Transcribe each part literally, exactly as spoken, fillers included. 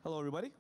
Hello, everybody.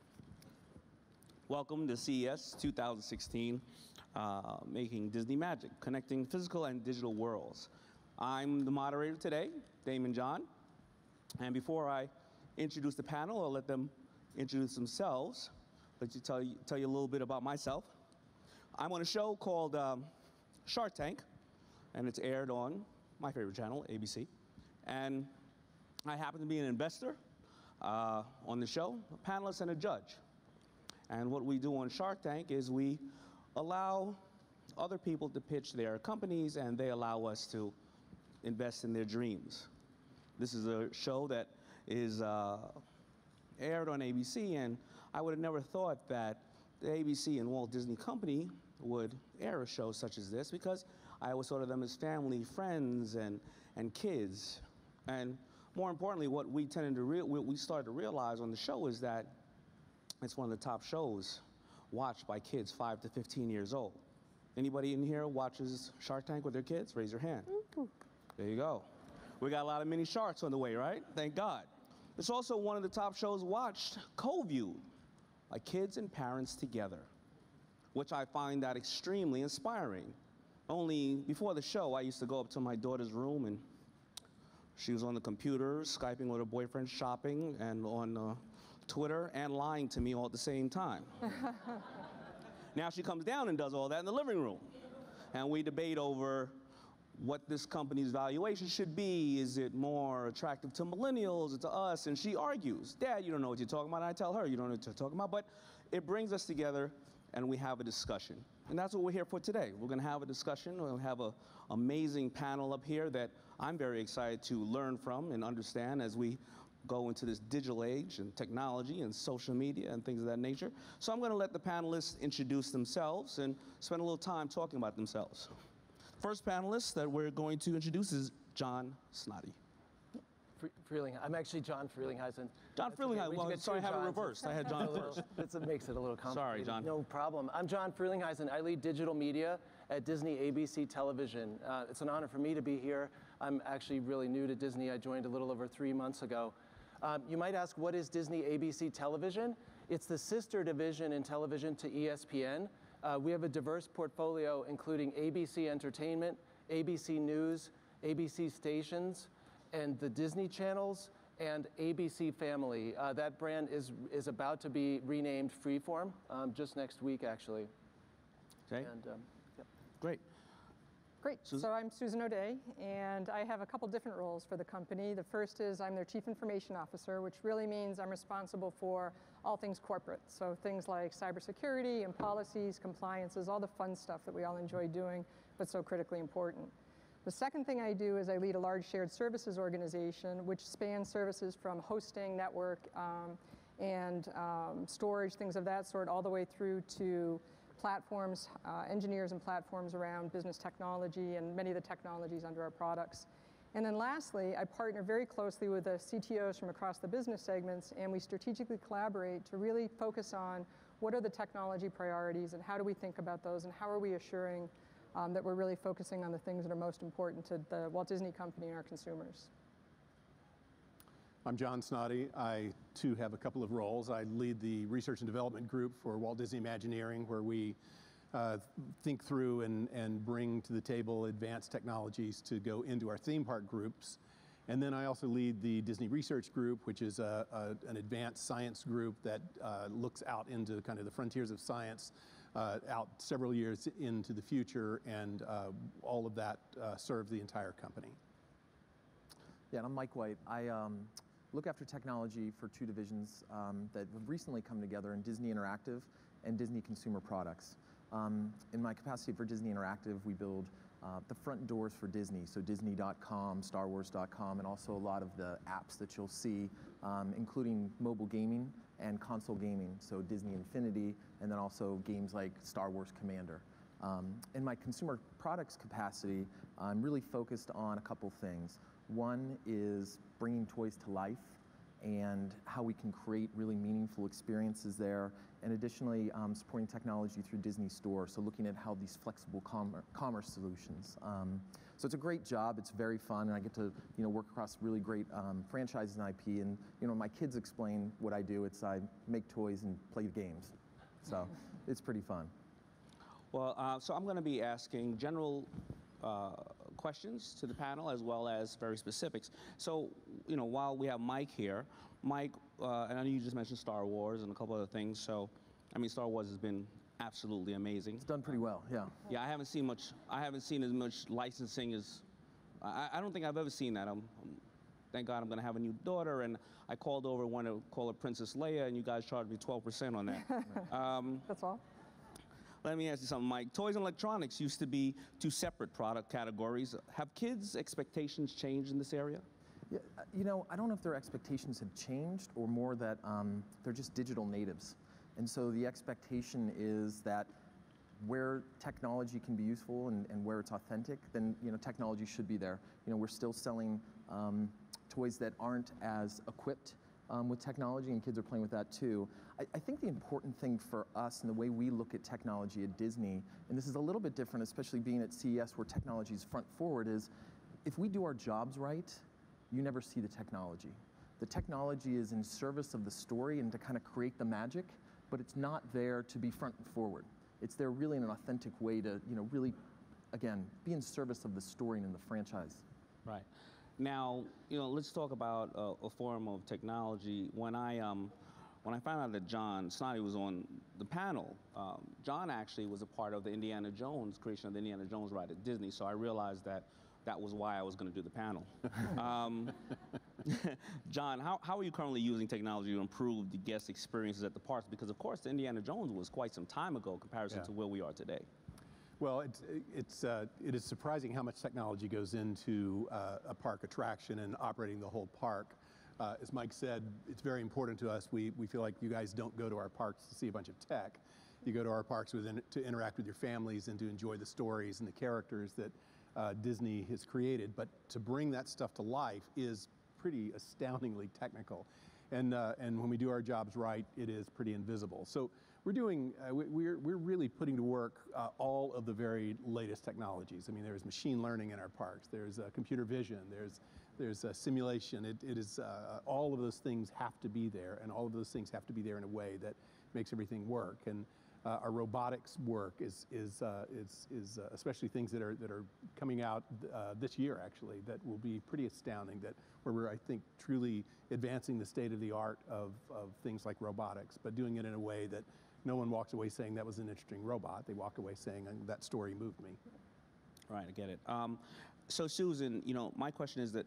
Welcome to C E S two thousand sixteen, uh, Making Disney Magic, Connecting Physical and Digital Worlds. I'm the moderator today, Damon John. And before I introduce the panel, I'll let them introduce themselves. Let you tell you, tell you a little bit about myself. I'm on a show called um, Shark Tank, and it's aired on my favorite channel, A B C. And I happen to be an investor uh, on the show, a panelist and a judge. And what we do on Shark Tank is we allow other people to pitch their companies, and they allow us to invest in their dreams. This is a show that is uh, aired on A B C, and I would have never thought that the A B C and Walt Disney Company would air a show such as this, because I always thought of them as family, friends, and, and kids. And more importantly, what we tended to re what we started to realize on the show is that it's one of the top shows watched by kids five to fifteen years old. Anybody in here watches Shark Tank with their kids? Raise your hand. Ooh. There you go. We got a lot of mini sharks on the way, right? Thank God. It's also one of the top shows watched, co-viewed by kids and parents together, which I find that extremely inspiring. Only before the show, I used to go up to my daughter's room, and she was on the computer, Skyping with her boyfriend, shopping, and on uh, Twitter, and lying to me all at the same time. Now she comes down and does all that in the living room. And we debate over what this company's valuation should be. Is it more attractive to millennials or to us? And she argues, Dad, you don't know what you're talking about. And I tell her, you don't know what you're talking about. But it brings us together, and we have a discussion. And that's what we're here for today. We're going to have a discussion. We'll have an amazing panel up here that I'm very excited to learn from and understand as we go into this digital age and technology and social media and things of that nature. So I'm going to let the panelists introduce themselves and spend a little time talking about themselves. First panelist that we're going to introduce is John Snoddy. Freeling, I'm actually John Frelinghuysen. John Frelinghuysen. Well, sorry, I have it reversed. I had John first. It makes it a little complicated. Sorry, John. No problem. I'm John Frelinghuysen. I lead digital media at Disney A B C Television. Uh, it's an honor for me to be here. I'm actually really new to Disney. I joined a little over three months ago. Um, you might ask, what is Disney A B C Television? It's the sister division in television to E S P N. Uh, we have a diverse portfolio, including A B C Entertainment, A B C News, A B C Stations, and the Disney channels, and A B C Family. Uh, that brand is is about to be renamed Freeform um, just next week, actually. Okay. And, um, yep. Great. Great. Susan? So I'm Susan O'Day, and I have a couple different roles for the company. The first is I'm their Chief Information Officer, which really means I'm responsible for all things corporate. So things like cybersecurity and policies, compliances, all the fun stuff that we all enjoy doing, but so critically important. The second thing I do is I lead a large shared services organization, which spans services from hosting, network, um, and um, storage, things of that sort, all the way through to platforms, uh, engineers and platforms around business technology and many of the technologies under our products. And then lastly, I partner very closely with the C T Os from across the business segments, and we strategically collaborate to really focus on what are the technology priorities and how do we think about those, and how are we assuring um, that we're really focusing on the things that are most important to the Walt Disney Company and our consumers. I'm John Snoddy. I, too, have a couple of roles. I lead the research and development group for Walt Disney Imagineering, where we uh, think through and, and bring to the table advanced technologies to go into our theme park groups. And then I also lead the Disney Research Group, which is a, a, an advanced science group that uh, looks out into kind of the frontiers of science, uh, out several years into the future, and uh, all of that uh, serves the entire company. Yeah, and I'm Mike White. I um, look after technology for two divisions um, that have recently come together in Disney Interactive and Disney Consumer Products. Um, in my capacity for Disney Interactive, we build uh, the front doors for Disney, so Disney dot com, Star Wars dot com, and also a lot of the apps that you'll see, um, including mobile gaming and console gaming, so Disney Infinity, and then also games like Star Wars Commander. Um, in my consumer products capacity, I'm really focused on a couple things. One is bringing toys to life. and how we can create really meaningful experiences there, and additionally um, supporting technology through Disney Store, so looking at how these flexible com commerce solutions. Um, so it's a great job, it's very fun, and I get to you know, work across really great um, franchises and I P, and you know, my kids explain what I do. It's I make toys and play games, so it's pretty fun. Well, uh, so I'm going to be asking general uh, questions to the panel as well as very specifics. So, you know, while we have Mike here, Mike, uh, and I know you just mentioned Star Wars and a couple other things. So, I mean, Star Wars has been absolutely amazing. It's done pretty well, yeah. Yeah, I haven't seen much. I haven't seen as much licensing as. I, I don't think I've ever seen that. I'm, I'm, thank God I'm going to have a new daughter, and I called over, want to call her Princess Leia, and you guys charged me twelve percent on that. um, That's all. Let me ask you something, Mike. Toys and electronics used to be two separate product categories. Have kids' expectations changed in this area? Yeah, you know, I don't know if their expectations have changed or more that um, they're just digital natives. And so the expectation is that where technology can be useful and, and where it's authentic, then you know, technology should be there. You know, we're still selling um, toys that aren't as equipped um, with technology, and kids are playing with that too. I, I think the important thing for us and the way we look at technology at Disney, and this is a little bit different, especially being at C E S where technology is front forward, is if we do our jobs right, you never see the technology. The technology is in service of the story and to kind of create the magic, but it's not there to be front and forward. It's there really in an authentic way to, you know, really, again, be in service of the story and in the franchise. Right. Now, you know, let's talk about uh, a form of technology. When I, um, when I found out that John Snoddy was on the panel, um, John actually was a part of the Indiana Jones, creation of the Indiana Jones ride at Disney, so I realized that that was why I was going to do the panel. um, John, how, how are you currently using technology to improve the guest experiences at the parks? Because, of course, the Indiana Jones was quite some time ago in comparison Yeah. to where we are today. Well, it's, it's, uh, it is surprising how much technology goes into uh, a park attraction and operating the whole park. Uh, as Mike said, it's very important to us. We, we feel like you guys don't go to our parks to see a bunch of tech. You go to our parks within, to interact with your families and to enjoy the stories and the characters that uh, Disney has created. But to bring that stuff to life is pretty astoundingly technical. And, uh, and when we do our jobs right, it is pretty invisible. So we're doing, uh, we're, we're really putting to work uh, all of the very latest technologies. I mean, there's machine learning in our parks, there's uh, computer vision, there's, there's uh, simulation. It, it is, uh, all of those things have to be there, and all of those things have to be there in a way that makes everything work. And uh, our robotics work is, is, uh, is, is uh, especially things that are, that are coming out uh, this year, actually, that will be pretty astounding, that where we're, I think, truly advancing the state of the art of, of things like robotics, but doing it in a way that no one walks away saying that was an interesting robot. They walk away saying that story moved me. Right, I get it. Um, so Susan, you know, my question is that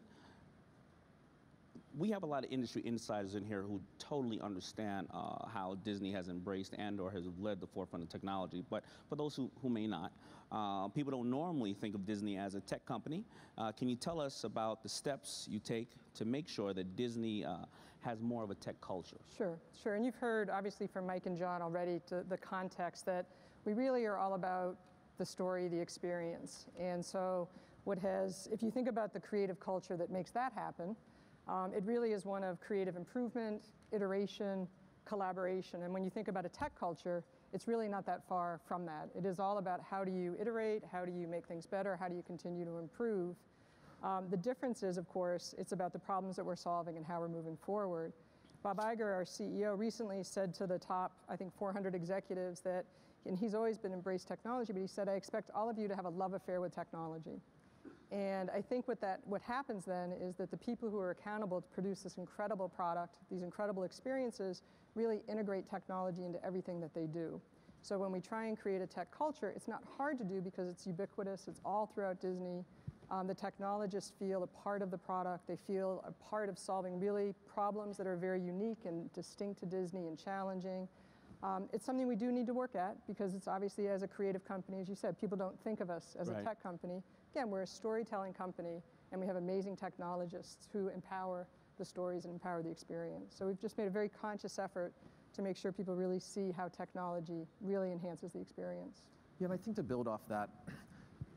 we have a lot of industry insiders in here who totally understand uh, how Disney has embraced and or has led the forefront of technology. But for those who, who may not, uh, people don't normally think of Disney as a tech company. Uh, can you tell us about the steps you take to make sure that Disney uh, has more of a tech culture? Sure, sure. And you've heard, obviously, from Mike and John already, to the context that we really are all about the story, the experience. And so what has, if you think about the creative culture that makes that happen, um, it really is one of creative improvement, iteration, collaboration. And when you think about a tech culture, it's really not that far from that. It is all about how do you iterate, how do you make things better, how do you continue to improve. Um, the difference is, of course, it's about the problems that we're solving and how we're moving forward. Bob Iger, our C E O, recently said to the top, I think, four hundred executives that, and he's always been embraced technology, but he said, I expect all of you to have a love affair with technology. And I think what, that, what happens then is that the people who are accountable to produce this incredible product, these incredible experiences, really integrate technology into everything that they do. So when we try and create a tech culture, it's not hard to do because it's ubiquitous, it's all throughout Disney. Um, the technologists feel a part of the product. They feel a part of solving really problems that are very unique and distinct to Disney and challenging. Um, it's something we do need to work at because it's obviously, as a creative company, as you said, people don't think of us as right. a tech company. Again, we're a storytelling company, and we have amazing technologists who empower the stories and empower the experience. So we've just made a very conscious effort to make sure people really see how technology really enhances the experience. Yeah, and I think to build off that,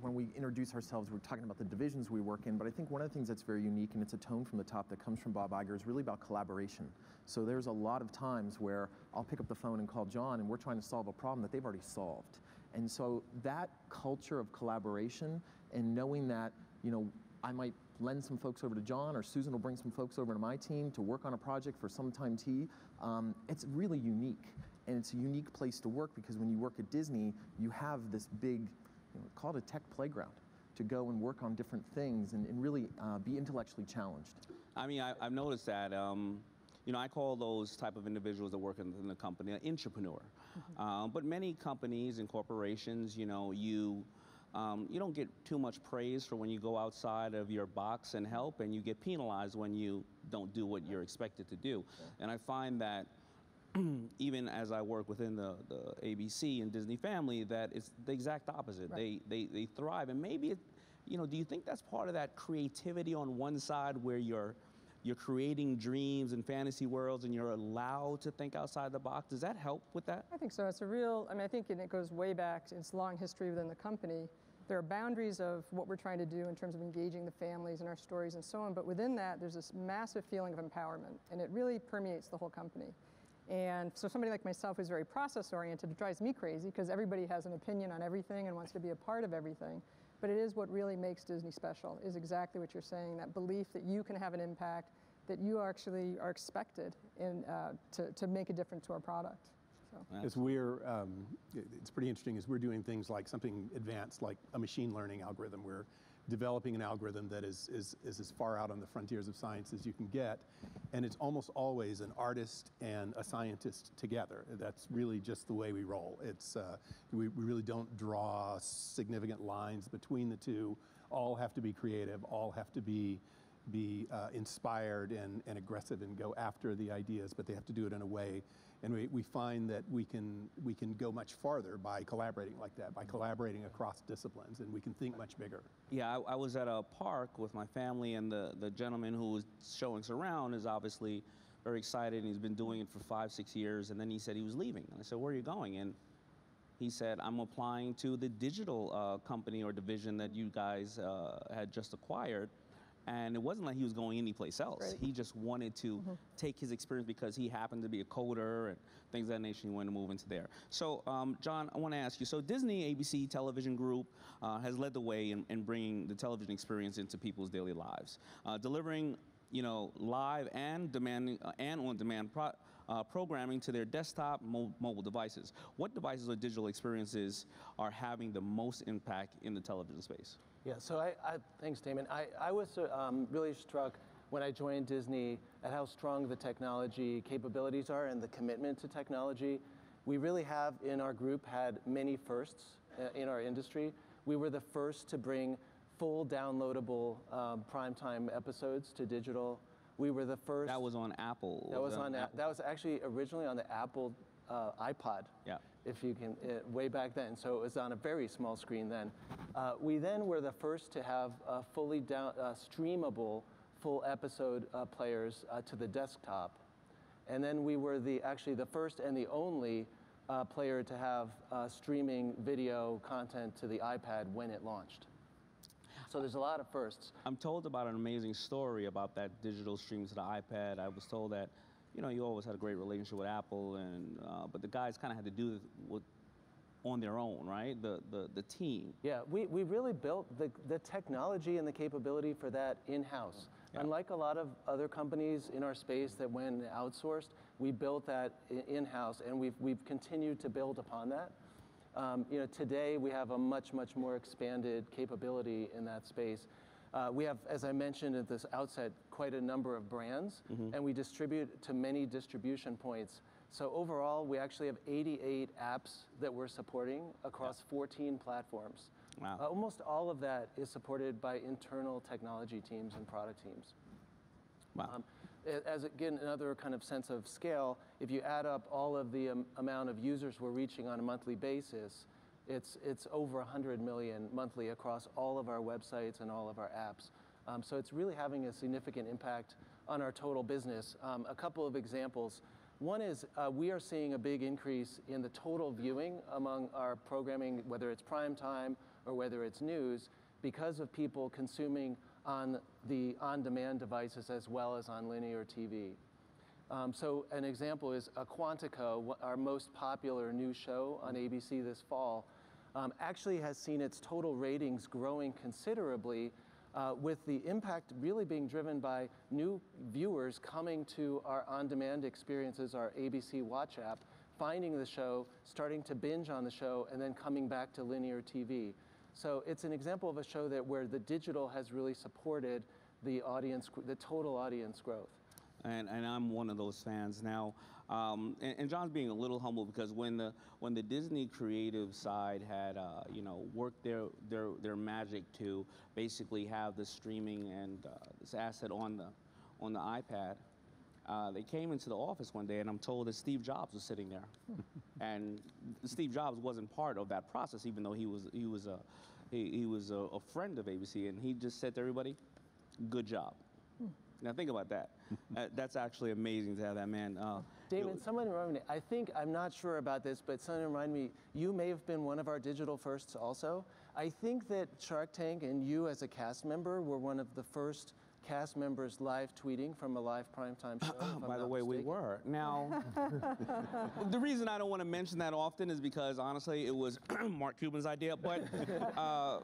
when we introduce ourselves, we're talking about the divisions we work in, but I think one of the things that's very unique, and it's a tone from the top that comes from Bob Iger, is really about collaboration. So there's a lot of times where I'll pick up the phone and call John, and we're trying to solve a problem that they've already solved. And so that culture of collaboration and knowing that, you know, I might lend some folks over to John, or Susan will bring some folks over to my team to work on a project for some time tea, um, it's really unique. And it's a unique place to work because when you work at Disney, you have this big, you know, call it a tech playground, to go and work on different things and, and really uh, be intellectually challenged. I mean, I, I've noticed that, um, you know, I call those type of individuals that work in, in the company an entrepreneur. Mm-hmm. um, but many companies and corporations, you know, you, um, you don't get too much praise for when you go outside of your box and help, and you get penalized when you don't do what you're expected to do. Yeah. And I find that even as I work within the, the A B C and Disney family, that it's the exact opposite. Right. They, they, they thrive, and maybe, it, you know, do you think that's part of that creativity on one side where you're, you're creating dreams and fantasy worlds and you're allowed to think outside the box? Does that help with that? I think so. It's a real, I mean, I think it goes way back. It's long history within the company. There are boundaries of what we're trying to do in terms of engaging the families and our stories and so on, but within that, there's this massive feeling of empowerment, and it really permeates the whole company. And so somebody like myself who's very process-oriented, it drives me crazy because everybody has an opinion on everything and wants to be a part of everything. But it is what really makes Disney special, is exactly what you're saying, that belief that you can have an impact, that you actually are expected in, uh, to, to make a difference to our product. So. As we're, um, it's pretty interesting, as we're doing things like something advanced, like a machine learning algorithm. We're developing an algorithm that is, is, is as far out on the frontiers of science as you can get. And it's almost always an artist and a scientist together. That's really just the way we roll. It's, uh, we, we really don't draw significant lines between the two. All have to be creative, all have to be, be uh, inspired and, and aggressive and go after the ideas, but they have to do it in a way. And we, we find that we can, we can go much farther by collaborating like that, by collaborating across disciplines, and we can think much bigger. Yeah, I, I was at a park with my family, and the, the gentleman who was showing us around is obviously very excited, and he's been doing it for five, six years, and then he said he was leaving. And I said, where are you going? And he said, I'm applying to the digital uh, company or division that you guys uh, had just acquired. And it wasn't like he was going anyplace else. Right. He just wanted to mm-hmm. take his experience because he happened to be a coder and things of that nature. He wanted to move into there. So, um, John, I want to ask you, so Disney A B C Television Group uh, has led the way in, in bringing the television experience into people's daily lives, uh, delivering, you know, live and demanding uh, and on-demand pro uh, programming to their desktop mo mobile devices. What devices or digital experiences are having the most impact in the television space? Yeah, so I, I thanks, Damon. I, I was um, really struck when I joined Disney at how strong the technology capabilities are and the commitment to technology. We really have, in our group, had many firsts uh, in our industry. We were the first to bring full downloadable um, primetime episodes to digital. We were the first. That was on Apple. That was on. Apple. That was actually originally on the Apple uh, iPod. Yeah. If you can, uh, way back then. So it was on a very small screen then. Uh, we then were the first to have uh, fully down, uh, streamable full episode uh, players uh, to the desktop. And then we were the actually the first and the only uh, player to have uh, streaming video content to the iPad when it launched. So there's a lot of firsts. I'm told about an amazing story about that digital stream to the iPad. I was told that, you know, you always had a great relationship with Apple, and uh, but the guys kind of had to do it with, on their own, right? The, the, the team. Yeah, we, we really built the, the technology and the capability for that in-house. Yeah. Unlike a lot of other companies in our space that went outsourced, we built that in-house, and we've, we've continued to build upon that. Um, you know, today we have a much, much more expanded capability in that space. Uh, we have, as I mentioned at this outset, quite a number of brands, mm-hmm. and we distribute to many distribution points. So overall, we actually have eighty-eight apps that we're supporting across yeah. fourteen platforms. Wow. Uh, almost all of that is supported by internal technology teams and product teams. Wow. Um, as again, another kind of sense of scale, if you add up all of the um, amount of users we're reaching on a monthly basis, It's, it's over one hundred million monthly across all of our websites and all of our apps. Um, so it's really having a significant impact on our total business. Um, a couple of examples. One is uh, we are seeing a big increase in the total viewing among our programming, whether it's prime time or whether it's news, because of people consuming on the on-demand devices as well as on linear T V. Um, so an example is uh, Quantico, our most popular new show on A B C this fall, um, actually has seen its total ratings growing considerably, uh, with the impact really being driven by new viewers coming to our on-demand experiences, our A B C Watch app, finding the show, starting to binge on the show, and then coming back to linear T V. So it's an example of a show that where the digital has really supported the audience, the total audience growth. And, and I'm one of those fans now. Um, and, and John's being a little humble because when the when the Disney creative side had uh, you know worked their their their magic to basically have the streaming and uh, this asset on the on the iPad, uh, they came into the office one day and I'm told that Steve Jobs was sitting there, and Steve Jobs wasn't part of that process, even though he was he was a he, he was a, a friend of A B C, and he just said to everybody, "Good job." Now think about that. uh, that's actually amazing to have that man. Uh, Damon, someone remind me, I think, I'm not sure about this, but someone remind me, you may have been one of our digital firsts also. I think that Shark Tank and you as a cast member were one of the first cast members live tweeting from a live primetime show. By the way, mistaken. we were. Now, the reason I don't want to mention that often is because, honestly, it was Mark Cuban's idea. But uh,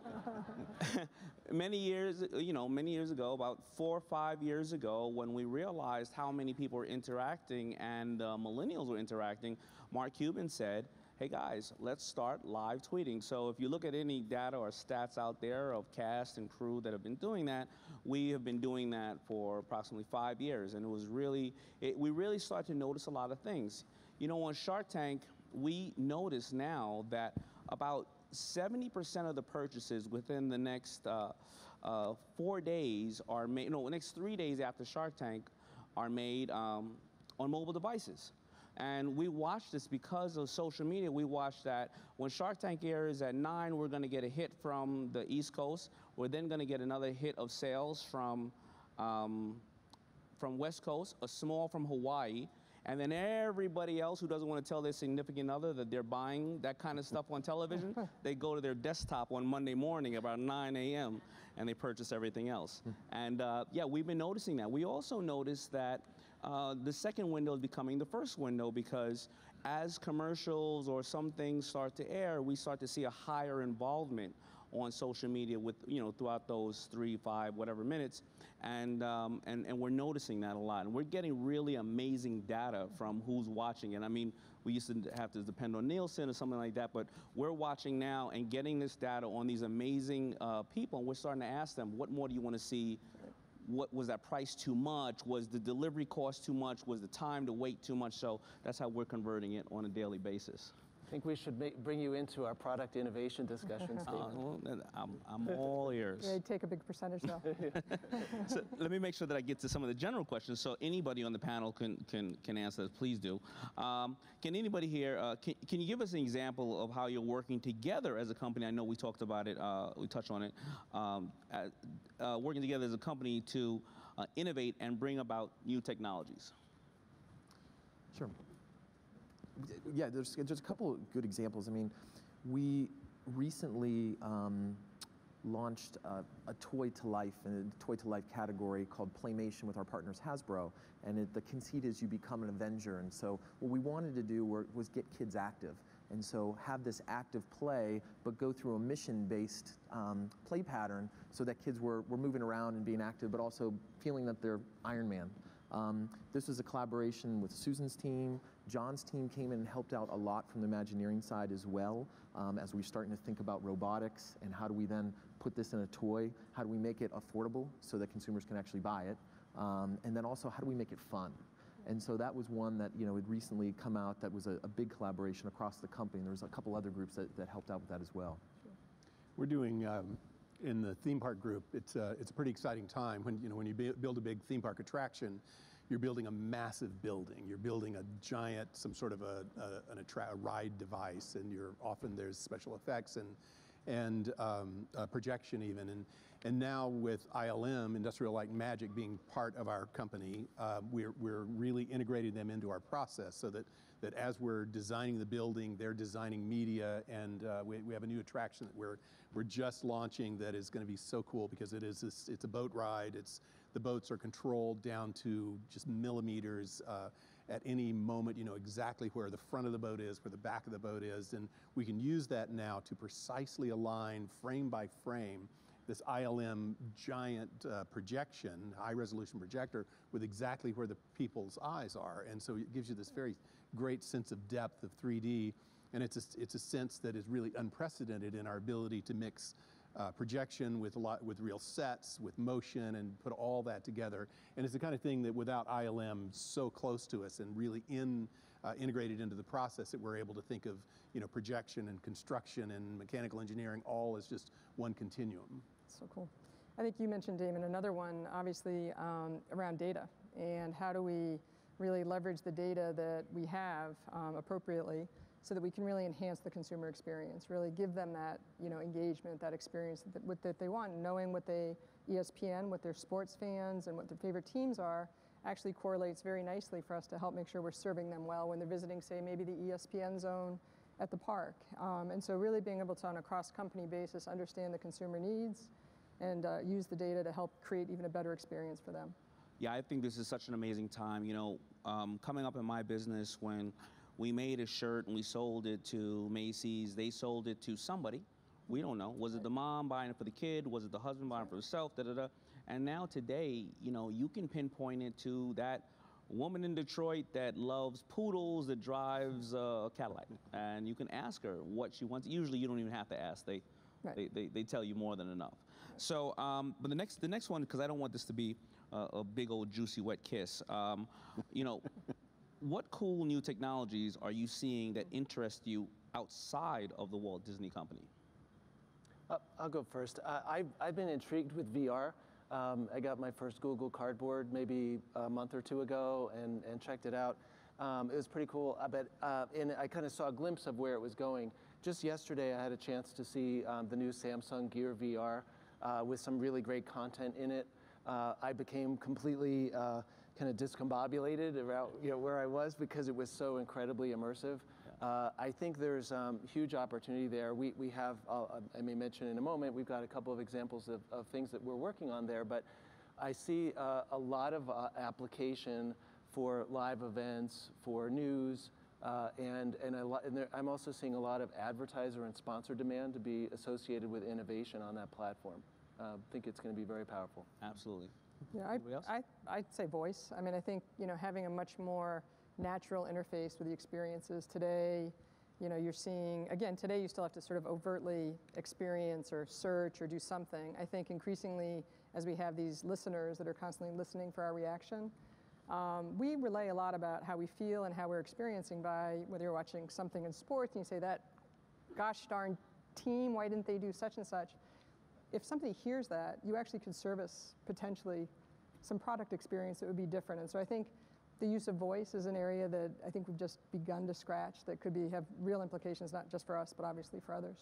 many years, you know, many years ago, about four or five years ago, when we realized how many people were interacting and uh, millennials were interacting, Mark Cuban said, hey guys, let's start live tweeting. So if you look at any data or stats out there of cast and crew that have been doing that, we have been doing that for approximately five years. And it was really, it, we really started to notice a lot of things. You know, on Shark Tank, we notice now that about seventy percent of the purchases within the next uh, uh, four days are made, no, the next three days after Shark Tank are made um, on mobile devices. And we watch this because of social media. We watch that when Shark Tank airs at nine, we're going to get a hit from the East Coast. We're then going to get another hit of sales from, um, from West Coast, a small from Hawaii. And then everybody else who doesn't want to tell their significant other that they're buying that kind of stuff on television, they go to their desktop on Monday morning about nine A M and they purchase everything else. And uh, yeah, we've been noticing that. We also noticed that Uh, the second window is becoming the first window because as commercials or some things start to air, we start to see a higher involvement on social media with, you know, throughout those three, five, whatever minutes. And, um, and, and we're noticing that a lot. And we're getting really amazing data from who's watching it. I mean, we used to have to depend on Nielsen or something like that, but we're watching now and getting this data on these amazing uh, people. And we're starting to ask them, what more do you want to see? What was that price too much? Was the delivery cost too much? Was the time to wait too much? So that's how we're converting it on a daily basis. I think we should make, bring you into our product innovation discussions. uh, well, I'm, I'm all ears. Yeah, you take a big percentage though. So let me make sure that I get to some of the general questions so anybody on the panel can, can, can answer this. Please do. Um, can anybody here, uh, can, can you give us an example of how you're working together as a company? I know we talked about it, uh, we touched on it, um, uh, uh, working together as a company to uh, innovate and bring about new technologies. Sure. Yeah, there's just a couple of good examples. I mean, we recently um, launched a, a toy to life, in a toy to life category called Playmation with our partners Hasbro. And it, the conceit is you become an Avenger. And so what we wanted to do were, was get kids active. And so have this active play, but go through a mission-based um, play pattern so that kids were, were moving around and being active, but also feeling that they're Iron Man. Um, this was a collaboration with Susan's team. John's team came in and helped out a lot from the Imagineering side as well, um, as we're starting to think about robotics and how do we then put this in a toy, how do we make it affordable so that consumers can actually buy it, um, and then also how do we make it fun. And so that was one that, you know, had recently come out that was a, a big collaboration across the company. There was a couple other groups that, that helped out with that as well. We're doing, um, in the theme park group, it's a, it's a pretty exciting time when, you know, when you build a big theme park attraction, you're building a massive building. You're building a giant, some sort of a, a, an attra a ride device, and you're often there's special effects and, and um, uh, projection even. And, and now with I L M, Industrial Light and Magic, being part of our company, uh, we're, we're really integrating them into our process so that that as we're designing the building, they're designing media, and uh, we, we have a new attraction that we're, we're just launching that is going to be so cool because it is this, it's a boat ride. It's, the boats are controlled down to just millimeters. Uh, at any moment, you know exactly where the front of the boat is, where the back of the boat is, and we can use that now to precisely align frame by frame this I L M giant uh, projection, high resolution projector, with exactly where the people's eyes are. And so it gives you this very great sense of depth of three D, and it's a, it's a sense that is really unprecedented in our ability to mix uh, projection with a lot, with real sets, with motion, and put all that together. And it's the kind of thing that without I L M so close to us and really in, uh, integrated into the process, that we're able to think of, you know, projection and construction and mechanical engineering all as just one continuum. So cool. I think you mentioned, Damon, another one, obviously, um, around data, and how do we really leverage the data that we have um, appropriately so that we can really enhance the consumer experience, really give them that, you know, engagement, that experience that, that, that they want, knowing what they, E S P N, what their sports fans and what their favorite teams are, actually correlates very nicely for us to help make sure we're serving them well when they're visiting, say, maybe the E S P N zone at the park. Um, and so really being able to, on a cross-company basis, understand the consumer needs and uh, use the data to help create even a better experience for them. Yeah, I think this is such an amazing time. You know, um, coming up in my business, when we made a shirt and we sold it to Macy's, they sold it to somebody. We don't know. Was it the mom buying it for the kid? Was it the husband buying it for himself? Da, da, da. And now today, you know, you can pinpoint it to that woman in Detroit that loves poodles, that drives a Cadillac. And you can ask her what she wants. Usually you don't even have to ask. They, right. they, they, they tell you more than enough. So, um, but the next, the next one, because I don't want this to be uh, a big old juicy wet kiss, um, you know, what cool new technologies are you seeing that interest you outside of the Walt Disney Company? Uh, I'll go first. Uh, I've, I've been intrigued with V R. Um, I got my first Google Cardboard maybe a month or two ago and, and checked it out. Um, it was pretty cool, I bet, uh, and I kind of saw a glimpse of where it was going. Just yesterday, I had a chance to see um, the new Samsung Gear V R uh, with some really great content in it. Uh, I became completely uh, kind of discombobulated around, you know, where I was because it was so incredibly immersive. Uh, I think there's um, huge opportunity there. We, we have, uh, I may mention in a moment, we've got a couple of examples of, of things that we're working on there, but I see uh, a lot of uh, application for live events, for news, uh, and, and, a lot, and there, I'm also seeing a lot of advertiser and sponsor demand to be associated with innovation on that platform. I uh, think it's going to be very powerful. Absolutely. Yeah, I, I, I'd say voice. I mean, I think, you know, having a much more natural interface with the experiences today, you know, you're seeing, again, today you still have to sort of overtly experience or search or do something. I think increasingly, as we have these listeners that are constantly listening for our reaction, um, we relay a lot about how we feel and how we're experiencing by whether you're watching something in sports and you say that, gosh darn team, why didn't they do such and such? If somebody hears that, you actually could service potentially some product experience that would be different. And so I think the use of voice is an area that I think we've just begun to scratch that could be have real implications, not just for us, but obviously for others.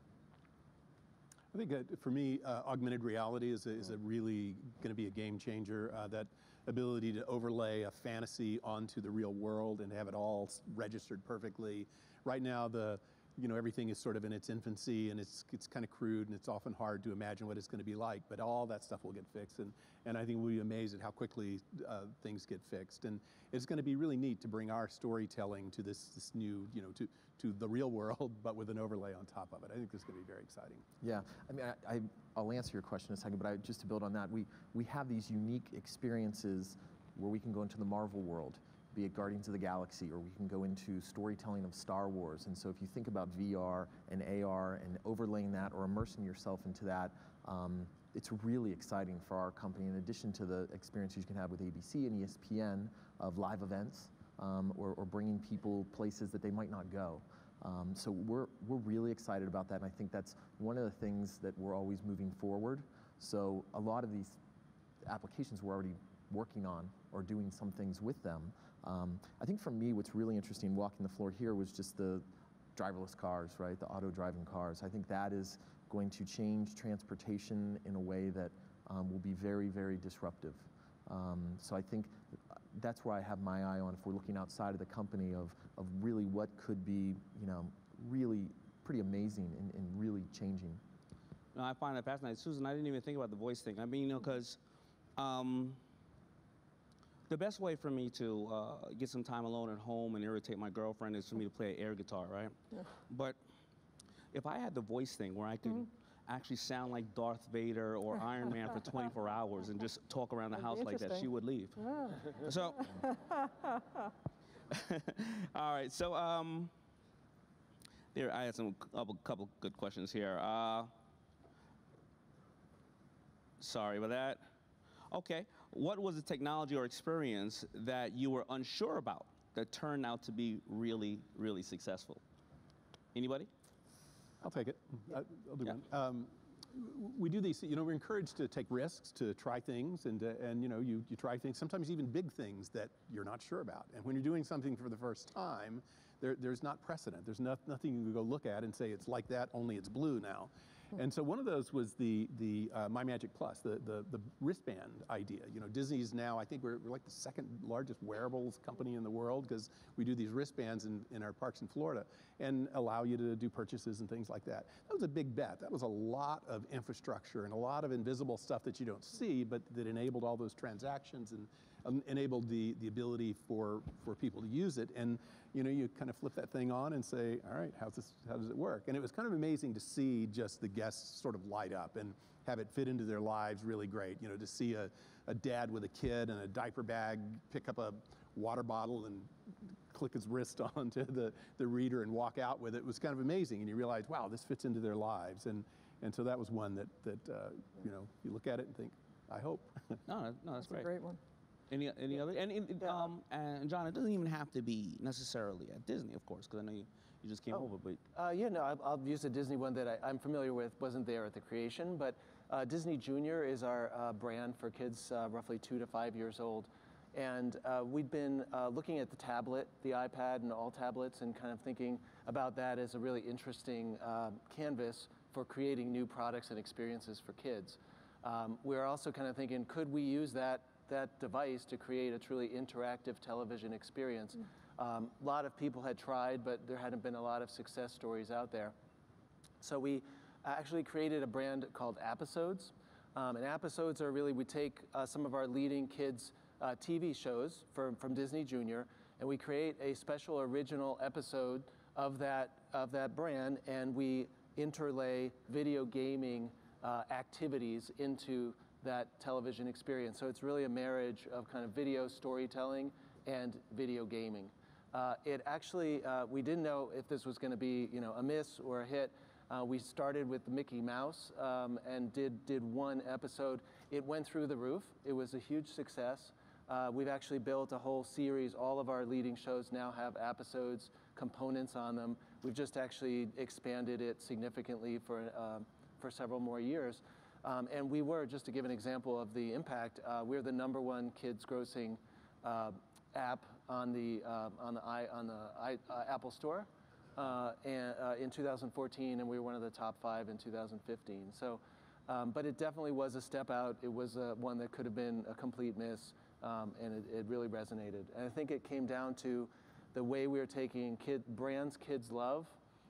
I think uh, for me, uh, augmented reality is a, is a really going to be a game changer. Uh, that ability to overlay a fantasy onto the real world and have it all registered perfectly. Right now, the you know, everything is sort of in its infancy and it's, it's kind of crude and it's often hard to imagine what it's going to be like, but all that stuff will get fixed. And, and I think we'll be amazed at how quickly uh, things get fixed. And it's going to be really neat to bring our storytelling to this, this new, you know, to, to the real world, but with an overlay on top of it. I think this is going to be very exciting. Yeah, I mean, I, I, I'll answer your question in a second, but I, just to build on that, we, we have these unique experiences where we can go into the Marvel world, be it Guardians of the Galaxy, or we can go into storytelling of Star Wars. And so if you think about V R and A R and overlaying that or immersing yourself into that, um, it's really exciting for our company, in addition to the experiences you can have with A B C and E S P N of live events, um, or, or bringing people places that they might not go. Um, so we're, we're really excited about that, and I think that's one of the things that we're always moving forward. So a lot of these applications we're already working on or doing some things with them. Um, I think for me, what's really interesting walking the floor here was just the driverless cars, right? The auto-driving cars. I think that is going to change transportation in a way that um, will be very, very disruptive. Um, so I think that's where I have my eye on if we're looking outside of the company of, of really what could be, you know, really pretty amazing and, and really changing. No, I find that fascinating. Susan, I didn't even think about the voice thing. I mean, you know, because um, the best way for me to uh, get some time alone at home and irritate my girlfriend is for me to play air guitar, right? Yeah. But if I had the voice thing where I could mm-hmm. actually sound like Darth Vader or Iron Man for twenty-four hours and just talk around the That'd house like that, she would leave. Oh. So, all right, so um, there, I had some couple, couple good questions here. Uh, sorry about that. Okay, what was the technology or experience that you were unsure about that turned out to be really, really successful? Anybody? I'll take it. I'll do Yeah. one. Um, we do these, you know, we're encouraged to take risks, to try things, and, uh, and you know, you, you try things, sometimes even big things that you're not sure about. And when you're doing something for the first time, there, there's not precedent. There's not, nothing you can go look at and say it's like that, only it's blue now. And so one of those was the, the uh, My Magic Plus, the, the, the wristband idea. You know, Disney's now, I think we're, we're like the second largest wearables company in the world because we do these wristbands in, in our parks in Florida and allow you to do purchases and things like that. That was a big bet. That was a lot of infrastructure and a lot of invisible stuff that you don't see, but that enabled all those transactions and um, enabled the, the ability for, for people to use it. And you know, you kind of flip that thing on and say, all right, how's this, how does it work? And it was kind of amazing to see just the guests sort of light up and have it fit into their lives really great. You know, to see a, a dad with a kid and a diaper bag pick up a water bottle and click his wrist onto the, the reader and walk out with it was kind of amazing. And you realize, wow, this fits into their lives. And, and so that was one that, that uh, you know, you look at it and think, I hope. No, no, that's, That's great. a great one. Any, any other? And, and, um, and John, it doesn't even have to be necessarily at Disney, of course, because I know you, you just came Oh. over. But Uh, yeah, no, I'll, I'll use a Disney one that I, I'm familiar with. Wasn't there at the creation, but uh, Disney Junior is our uh, brand for kids uh, roughly two to five years old. And uh, we'd been uh, looking at the tablet, the iPad, and all tablets, and kind of thinking about that as a really interesting uh, canvas for creating new products and experiences for kids. Um, we're also kind of thinking, could we use that that device to create a truly interactive television experience? Um, a lot of people had tried, but there hadn't been a lot of success stories out there. So we actually created a brand called Episodes. Um, and Episodes are really, we take uh, some of our leading kids uh, T V shows from, from Disney Junior, and we create a special original episode of that, of that brand, and we interlay video gaming uh, activities into that television experience. So it's really a marriage of kind of video storytelling and video gaming. Uh, it actually, uh, we didn't know if this was going to be, you know, a miss or a hit. Uh, we started with Mickey Mouse um, and did, did one episode. It went through the roof. It was a huge success. Uh, we've actually built a whole series. All of our leading shows now have episodes, components on them. We've just actually expanded it significantly for, uh, for several more years. Um, and we were, just to give an example of the impact, uh, we're the number one kids grossing uh, app on the uh, on the i on the I, uh, Apple Store, uh, and uh, in two thousand fourteen, and we were one of the top five in two thousand fifteen. So, um, but it definitely was a step out. It was uh, one that could have been a complete miss, um, and it, it really resonated. And I think it came down to the way we were taking kid brands kids love,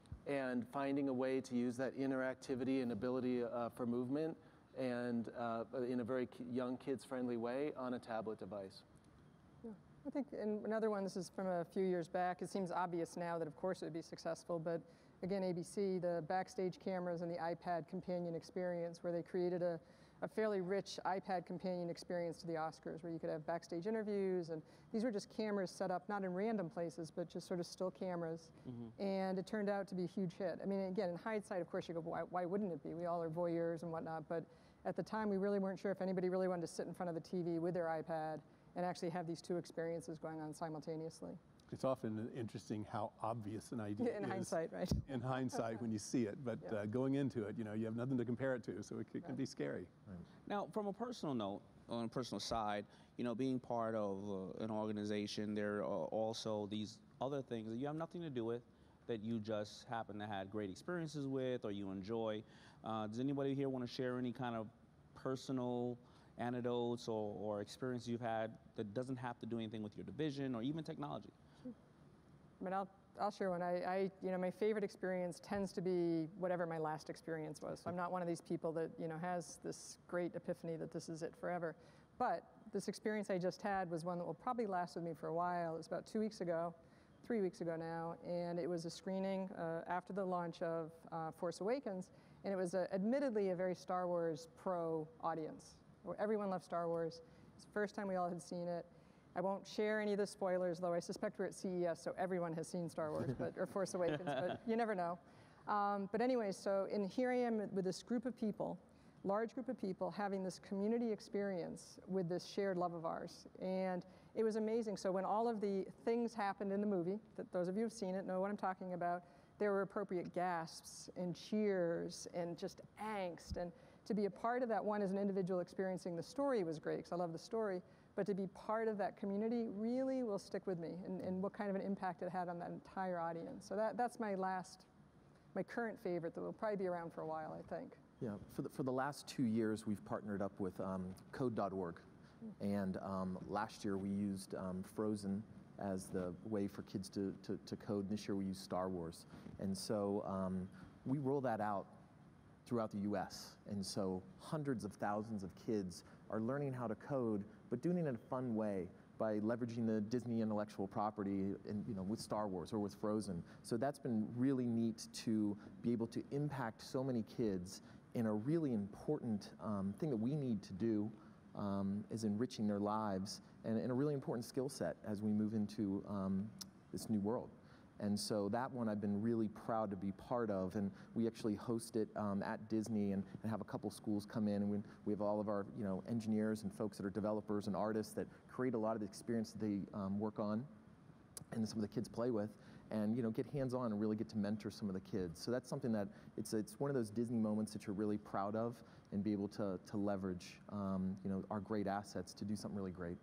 and finding a way to use that interactivity and ability uh, for movement and uh, in a very young kids-friendly way on a tablet device. Yeah. I think in another one, this is from a few years back, it seems obvious now that of course it would be successful, but again, A B C, the backstage cameras and the iPad companion experience where they created a, a fairly rich iPad companion experience to the Oscars where you could have backstage interviews, and these were just cameras set up not in random places but just sort of still cameras. Mm-hmm. And it turned out to be a huge hit. I mean, again, in hindsight, of course you go, why, why wouldn't it be? We all are voyeurs and whatnot, but at the time we really weren't sure if anybody really wanted to sit in front of the T V with their iPad and actually have these two experiences going on simultaneously. It's often interesting how obvious an idea in is. In hindsight, right? In hindsight when you see it, but Yeah. uh, going into it, you know, you have nothing to compare it to, so it, c- it can be scary. Right. now, from a personal note, on a personal side, you know, being part of uh, an organization, there are also these other things that you have nothing to do with that you just happen to have great experiences with or you enjoy. Uh, does anybody here want to share any kind of personal anecdotes or, or experience you've had that doesn't have to do anything with your division or even technology? I mean, I'll, I'll share one. I, I, you know, my favorite experience tends to be whatever my last experience was. I'm not one of these people that, you know, has this great epiphany that this is it forever. But this experience I just had was one that will probably last with me for a while. It was about two weeks ago, three weeks ago now, and it was a screening uh, after the launch of uh, Force Awakens, and it was a, admittedly a very Star Wars pro audience. Everyone loved Star Wars. It's the first time we all had seen it. I won't share any of the spoilers, though I suspect we're at C E S, so everyone has seen Star Wars, but, or Force Awakens, but you never know. Um, but anyway, so in, here I am with this group of people, large group of people, having this community experience with this shared love of ours. And it was amazing. So when all of the things happened in the movie, that those of you who've seen it know what I'm talking about, there were appropriate gasps and cheers and just angst. And to be a part of that, one as an individual experiencing the story was great, because I love the story. But to be part of that community really will stick with me, and, and what kind of an impact it had on that entire audience. So that, that's my last, my current favorite that will probably be around for a while, I think. Yeah, for the, for the last two years, we've partnered up with um, code dot org. And um, last year we used um, Frozen as the way for kids to, to, to code. And this year we used Star Wars. And so um, we roll that out throughout the U S. And so hundreds of thousands of kids are learning how to code, but doing it in a fun way by leveraging the Disney intellectual property in, you know, with Star Wars or with Frozen. So that's been really neat to be able to impact so many kids in a really important um, thing that we need to do um, is enriching their lives, and, and a really important skill set as we move into um, this new world. And so that one I've been really proud to be part of, and we actually host it um, at Disney and, and have a couple schools come in, and we, we have all of our you know engineers and folks that are developers and artists that create a lot of the experience that they um, work on and some of the kids play with, and you know get hands-on and really get to mentor some of the kids. So that's something that it's it's one of those Disney moments that you're really proud of and be able to, to leverage um, you know our great assets to do something really great.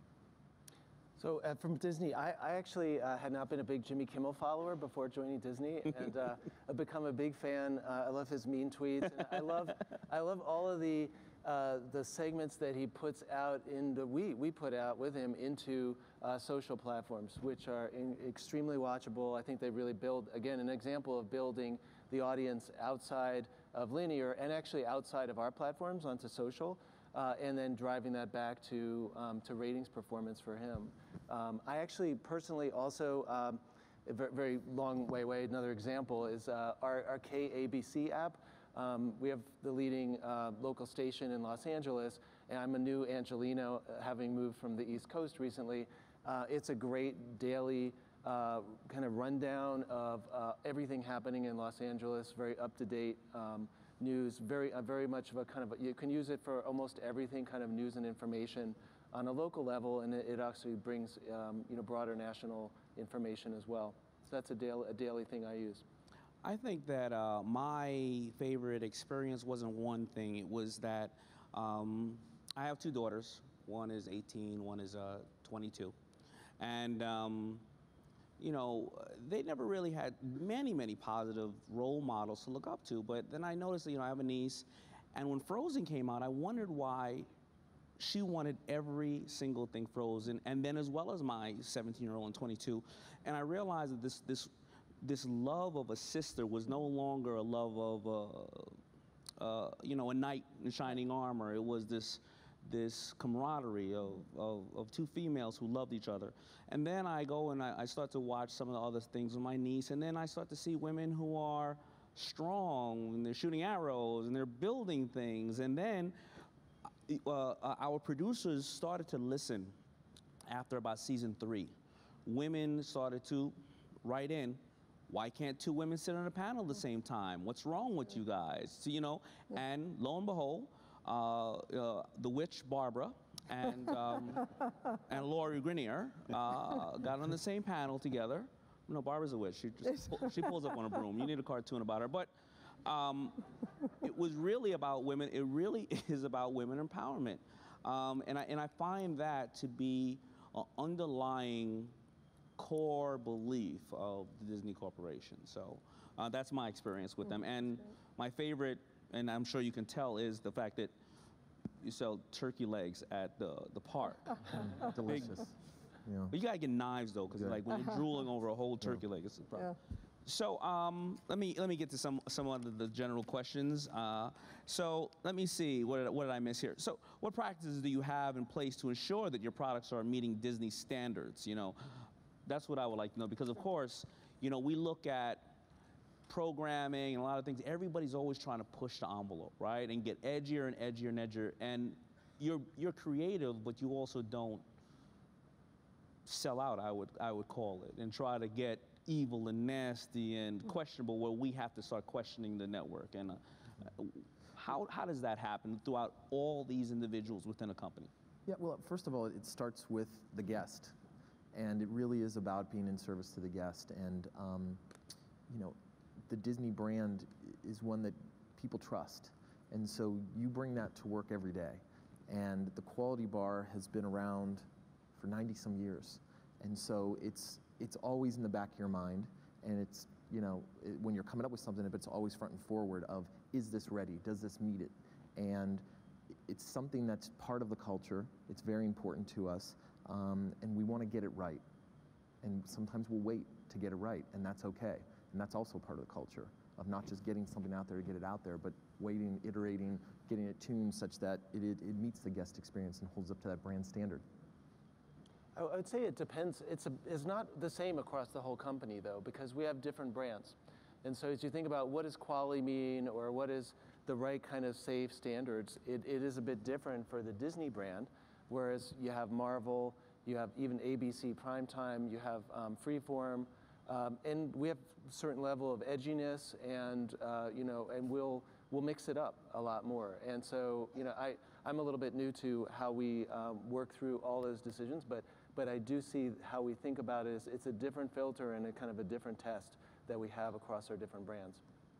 So uh, from Disney, I, I actually uh, had not been a big Jimmy Kimmel follower before joining Disney, and uh, I've become a big fan. Uh, I love his mean tweets. And I love, I love all of the uh, the segments that he puts out in the we we put out with him into uh, social platforms, which are in, extremely watchable. I think they really build, again, an example of building the audience outside of linear and actually outside of our platforms onto social. Uh, and then driving that back to um, to ratings performance for him. Um, I actually personally also, um, a very, very long way away, another example is uh, our, our K A B C app. Um, we have the leading uh, local station in Los Angeles, and I'm a new Angelino, uh, having moved from the East Coast recently. Uh, it's a great daily uh, kind of rundown of uh, everything happening in Los Angeles, very up-to-date um, news, very, uh, very much of a kind of, a, you can use it for almost everything, kind of news and information on a local level, and it, it actually brings, um, you know, broader national information as well. So that's a daily, a daily thing I use. I think that uh, my favorite experience wasn't one thing. It was that um, I have two daughters. One is eighteen, one is uh, twenty-two. And um, you know, they never really had many, many positive role models to look up to. But then I noticed that, you know, I have a niece, and when Frozen came out, I wondered why she wanted every single thing Frozen, and then as well as my seventeen-year-old and twenty-two. And I realized that this, this, this love of a sister was no longer a love of, a, uh, you know, a knight in shining armor. It was this, this camaraderie of, of, of two females who loved each other. And then I go and I, I start to watch some of the other things with my niece, and then I start to see women who are strong, and they're shooting arrows, and they're building things. And then uh, our producers started to listen after about season three. Women started to write in, why can't two women sit on a panel at the same time? What's wrong with you guys? So, you know, and lo and behold, Uh, uh, the witch Barbara and um, and Laurie Grenier uh, got on the same panel together. No, Barbara's a witch. She just pull, she pulls up on a broom. You need a cartoon about her. But um, it was really about women. It really is about women empowerment, um, and I and I find that to be an underlying core belief of the Disney Corporation. So uh, that's my experience with them. And my favorite, and I'm sure you can tell, is the fact that you sell turkey legs at the the park. Delicious. Yeah. But you gotta get knives though, because like when you're drooling over a whole turkey leg, it's a problem. Yeah. So um, let me let me get to some some of the general questions. Uh, so let me see, what did, what did I miss here? So what practices do you have in place to ensure that your products are meeting Disney standards? You know, that's what I would like to know, because of course, you know, we look at programming and a lot of things. Everybody's always trying to push the envelope, right, and get edgier and edgier and edgier. And you're you're creative, but you also don't sell out, I would I would call it, and try to get evil and nasty and questionable, where we have to start questioning the network. And uh, how, how does that happen throughout all these individuals within a company? Yeah, well, first of all, it starts with the guest. And it really is about being in service to the guest. And, um, you know, the Disney brand is one that people trust. And so you bring that to work every day. And the quality bar has been around for ninety some years. And so it's, it's always in the back of your mind, and it's, you know, it, when you're coming up with something, but it's always front and forward of, is this ready? Does this meet it? And it's something that's part of the culture. It's very important to us, um, and we want to get it right. And sometimes we'll wait to get it right, and that's okay. And that's also part of the culture of not just getting something out there to get it out there, but waiting, iterating, getting it tuned such that it, it, it meets the guest experience and holds up to that brand standard. I would say it depends. It's, a, it's not the same across the whole company, though, because we have different brands. And so as you think about what does quality mean, or what is the right kind of safe standards, it, it is a bit different for the Disney brand, whereas you have Marvel, you have even A B C Primetime, you have um, Freeform, um, and we have a certain level of edginess, and uh, you know, and we'll we'll mix it up a lot more. And so, you know, I I'm a little bit new to how we um, work through all those decisions, but. But I do see how we think about it as it's a different filter and a kind of a different test that we have across our different brands.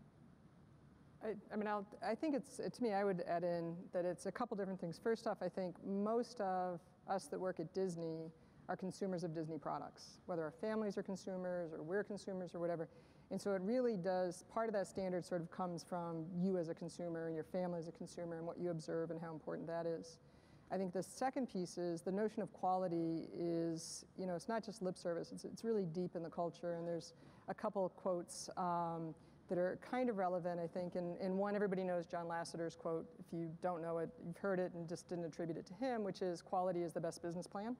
I, I mean, I'll, I think it's, to me, I would add in that it's a couple different things. First off, I think most of us that work at Disney are consumers of Disney products, whether our families are consumers or we're consumers or whatever. And so it really does, part of that standard sort of comes from you as a consumer and your family as a consumer and what you observe and how important that is. I think the second piece is the notion of quality is, you know, it's not just lip service, it's, it's really deep in the culture, and there's a couple of quotes um, that are kind of relevant, I think, and, and one, everybody knows John Lasseter's quote. If you don't know it, you've heard it and just didn't attribute it to him, which is quality is the best business plan.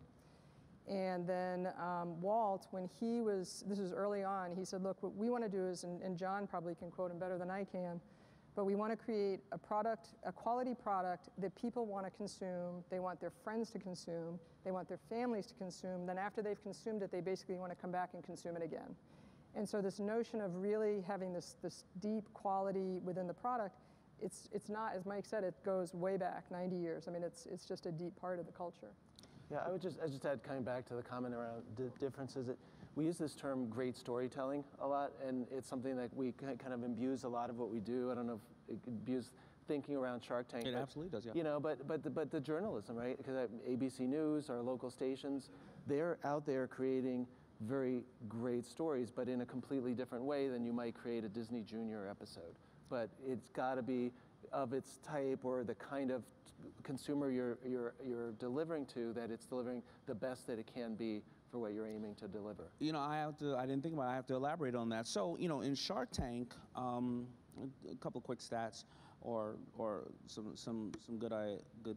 And then um, Walt, when he was, this was early on, he said, look, what we want to do is, and, and John probably can quote him better than I can, but we want to create a product, a quality product that people want to consume, they want their friends to consume, they want their families to consume, then after they've consumed it, they basically want to come back and consume it again. And so this notion of really having this, this deep quality within the product, it's, it's not, as Mike said, it goes way back, ninety years. I mean, it's, it's just a deep part of the culture. Yeah, I would just, I just add, coming back to the comment around the differences, that we use this term great storytelling a lot, and it's something that we kind of imbues a lot of what we do. I don't know if it imbues thinking around Shark Tank. It but, absolutely does, yeah. You know, but, but, the, but the journalism, right? Because A B C News, our local stations, they're out there creating very great stories, but in a completely different way than you might create a Disney Junior episode. But it's got to be of its type or the kind of consumer you're, you're, you're delivering to, that it's delivering the best that it can be for what you're aiming to deliver. You know, I have to, I didn't think about it, I have to elaborate on that. So, you know, in Shark Tank, um, a couple of quick stats or, or some, some, some good, uh, good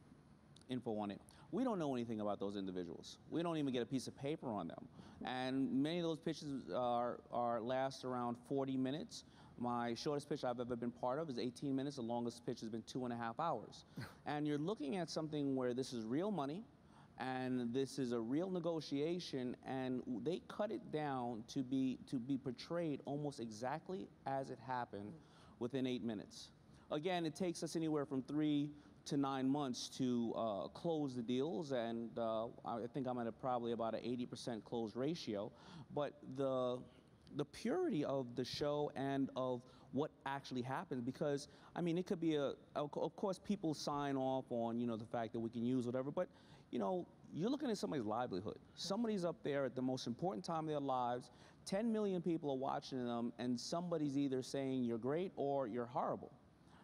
info on it. We don't know anything about those individuals. We don't even get a piece of paper on them. And many of those pitches are, are last around forty minutes. My shortest pitch I've ever been part of is eighteen minutes. The longest pitch has been two and a half hours. And you're looking at something where this is real money, and this is a real negotiation, and they cut it down to be, to be portrayed almost exactly as it happened within eight minutes. Again, it takes us anywhere from three to nine months to uh, close the deals, and uh, I think I'm at a, probably about an eighty percent close ratio. But the, the purity of the show and of what actually happens, because, I mean, it could be a, of course, people sign off on, you know, the fact that we can use whatever, but, you know, you're looking at somebody's livelihood. Somebody's up there at the most important time of their lives, ten million people are watching them, and somebody's either saying you're great or you're horrible.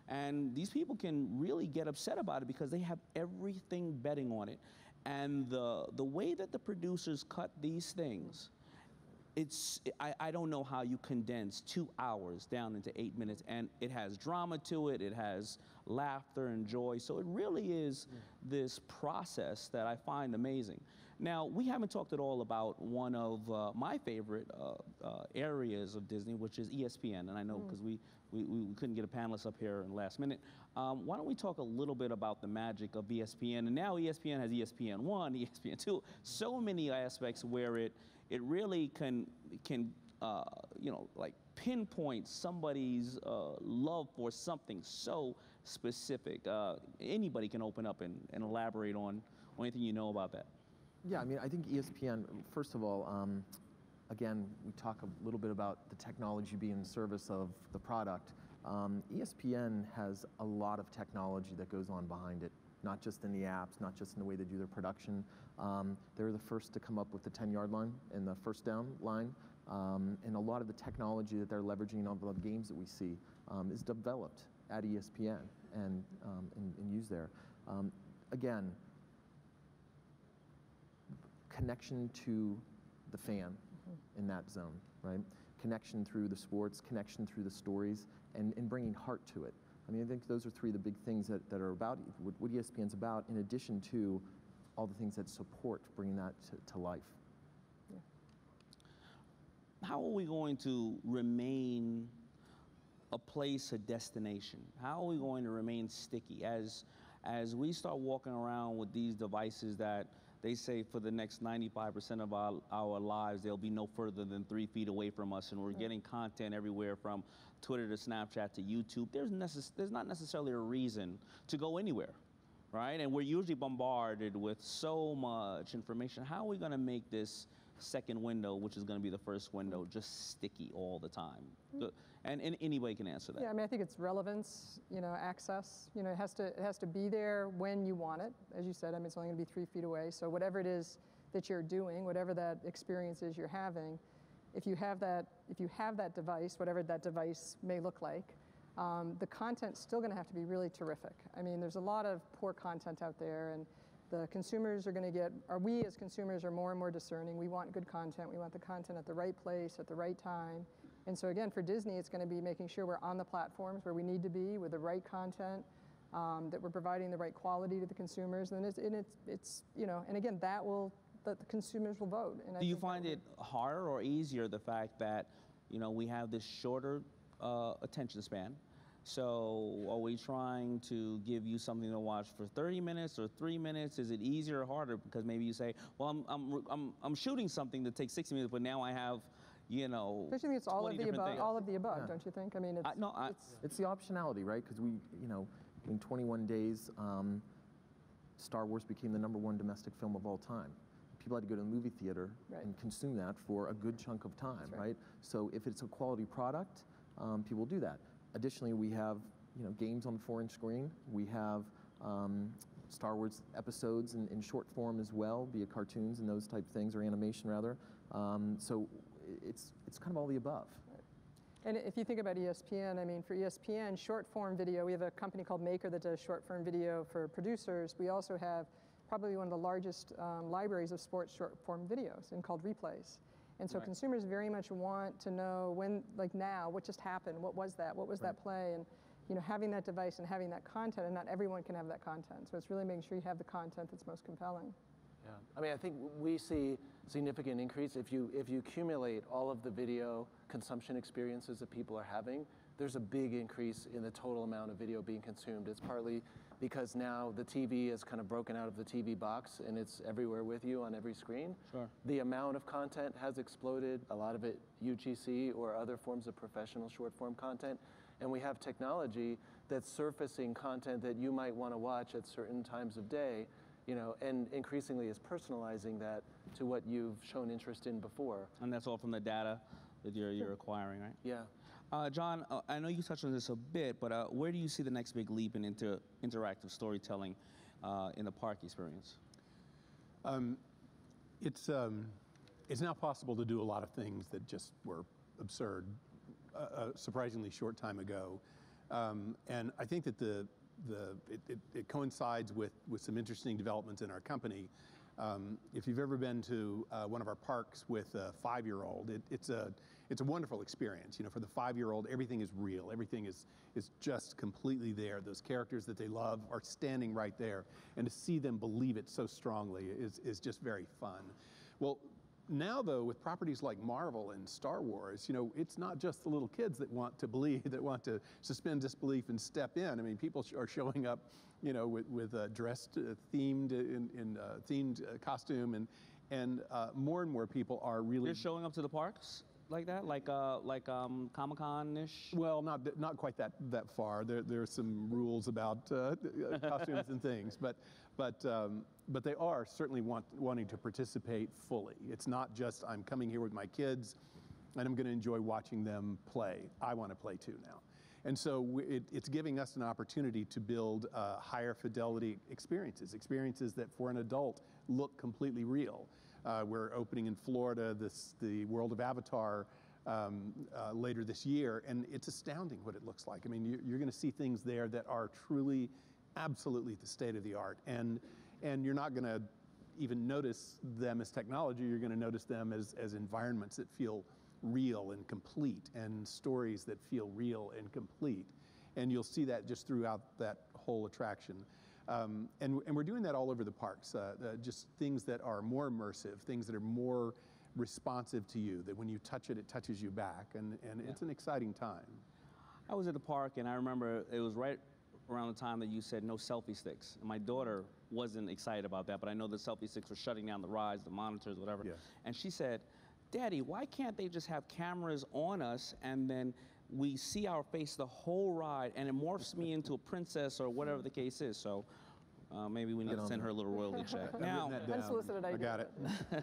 And these people can really get upset about it because they have everything betting on it. And the, the way that the producers cut these things, it's, I, I don't know how you condense two hours down into eight minutes, and it has drama to it, it has laughter and joy, so it really is mm. this process that I find amazing. Now, we haven't talked at all about one of uh, my favorite uh, uh, areas of Disney, which is E S P N, and I know because mm. we, we, we couldn't get a panelist up here in the last minute. Um, why don't we talk a little bit about the magic of E S P N, and now E S P N has E S P N one, E S P N two, so many aspects where it it really can, can uh, you know, like pinpoint somebody's uh, love for something so specific. Uh, anybody can open up and, and elaborate on, on anything you know about that. Yeah, I mean, I think E S P N, first of all, um, again, we talk a little bit about the technology being in service of the product. Um, E S P N has a lot of technology that goes on behind it, not just in the apps, not just in the way they do their production. Um, they're the first to come up with the ten-yard line and the first down line. Um, and a lot of the technology that they're leveraging on the games that we see um, is developed at E S P N and, um, and, and used there. Um, again, connection to the fan mm-hmm. in that zone, right? Connection through the sports, connection through the stories, and, and bringing heart to it. I mean, I think those are three of the big things that, that are about what, what E S P N's about, in addition to all the things that support bringing that to, to life. Yeah. How are we going to remain a place, a destination? How are we going to remain sticky as, as we start walking around with these devices that they say for the next ninety-five percent of our, our lives, they'll be no further than three feet away from us, and we're right. getting content everywhere from Twitter to Snapchat to YouTube. There's, necess there's not necessarily a reason to go anywhere, right? And we're usually bombarded with so much information. How are we going to make this second window, which is going to be the first window, just sticky all the time? Mm-hmm. And, and anybody can answer that. Yeah, I mean, I think it's relevance, you know, access. You know, it has to it has to be there when you want it. As you said, I mean, it's only going to be three feet away. So whatever it is that you're doing, whatever that experience is you're having, if you have that if you have that device, whatever that device may look like, um, the content's still going to have to be really terrific. I mean, there's a lot of poor content out there, and the consumers are going to get, or we as consumers are more and more discerning. We want good content. We want the content at the right place, at the right time. And so again, for Disney, it's going to be making sure we're on the platforms where we need to be with the right content, um, that we're providing the right quality to the consumers. And it's, and it's, it's you know, and again, that will, that the consumers will vote. And Do you find it harder or easier, the fact that, you know, we have this shorter uh, attention span? So are we trying to give you something to watch for thirty minutes or three minutes? Is it easier or harder? Because maybe you say, well, I'm, I'm, I'm, I'm shooting something that takes sixty minutes, but now I have, you know, I think it's all of the above, things. all of the above, Yeah. don't you think? I mean, it's, I, no, I, it's, It's the optionality, right? Because we, you know, in twenty-one days, um, Star Wars became the number one domestic film of all time. People had to go to the movie theater Right. and consume that for a good chunk of time, That's right. right? So if it's a quality product, um, people do that. Additionally, we have, you know, games on the four-inch screen. We have um, Star Wars episodes in, in short form as well, be it cartoons and those type of things, or animation rather. Um, so it's it's kind of all the above. and if you think about E S P N, I mean, for E S P N, short form video, we have a company called Maker that does short form video for producers. We also have probably one of the largest um, libraries of sports short form videos, and called replays. And so Right. consumers very much want to know when, like now, what just happened? What was that? What was Right. that play? And you know, having that device and having that content, and not everyone can have that content. So it's really making sure you have the content that's most compelling. Yeah, I mean, I think we see significant increase if you if you accumulate all of the video consumption experiences that people are having. There's a big increase in the total amount of video being consumed. It's partly because now the T V is kind of broken out of the T V box and it's everywhere with you on every screen. Sure. The amount of content has exploded. A lot of it U G C or other forms of professional short form content. And we have technology that's surfacing content that you might want to watch at certain times of day, you know, and increasingly is personalizing that to what you've shown interest in before. and that's all from the data that you're, you're acquiring, right? Yeah. Uh, John, uh, I know you touched on this a bit, but uh, where do you see the next big leap in inter interactive storytelling uh, in the park experience? Um, it's, um, it's now possible to do a lot of things that just were absurd a, a surprisingly short time ago. Um, and I think that the, the, it, it, it coincides with, with some interesting developments in our company. Um, if you've ever been to uh, one of our parks with a five-year-old, it, it's, a, it's a wonderful experience. You know, for the five-year-old, everything is real. Everything is, is just completely there. Those characters that they love are standing right there. And to see them believe it so strongly is, is just very fun. Well, now, though, with properties like Marvel and Star Wars, you know, it's not just the little kids that want to believe, that want to suspend disbelief and step in. I mean, people are showing up, you know, with, with uh, dressed, uh, themed, in, in uh, themed uh, costume, and and uh, more and more people are really. They're showing up to the parks like that, like uh, like um, Comic-Con-ish. Well, not not quite that that far. There there are some rules about uh, costumes and things, but but. Um, But they are certainly want, wanting to participate fully. It's not just, I'm coming here with my kids and I'm going to enjoy watching them play. I want to play too now. And so it, it's giving us an opportunity to build uh, higher fidelity experiences, experiences that for an adult look completely real. Uh, we're opening in Florida this, the World of Avatar um, uh, later this year, and it's astounding what it looks like. I mean, you, you're going to see things there that are truly, absolutely the state of the art. And And you're not going to even notice them as technology. You're going to notice them as, as environments that feel real and complete, and stories that feel real and complete. And you'll see that just throughout that whole attraction. Um, and, and we're doing that all over the parks, uh, uh, just things that are more immersive, things that are more responsive to you, that when you touch it, it touches you back. And, and yeah. It's an exciting time. I was at the park, and I remember it was right around the time that you said no selfie sticks. And my daughter wasn't excited about that, but I know the selfie sticks were shutting down the rides, the monitors, whatever. Yeah. And she said, Daddy, why can't they just have cameras on us and then we see our face the whole ride and it morphs me into a princess or whatever the case is. So uh, maybe we need to send her a little royalty check. Now, unsolicited idea. I got it.